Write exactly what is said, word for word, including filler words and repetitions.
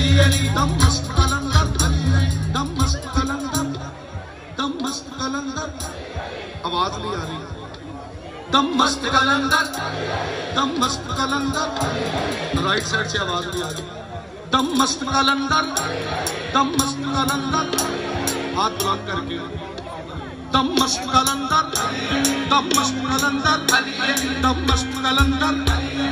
अली दम मस्त कलंदर, दम मस्त कलंदर, दम मस्त कलंदर। आवाज नहीं आ रही। दम मस्त कलंदर, दम मस्त कलंदर। राइट साइड से आवाज नहीं आ रही। दम मस्त कलंदर, दम मस्त कलंदर। हाथ बुलंद करके दम मस्त कलंदर, दम मस्त कलंदर, दम मस्त कलंदर।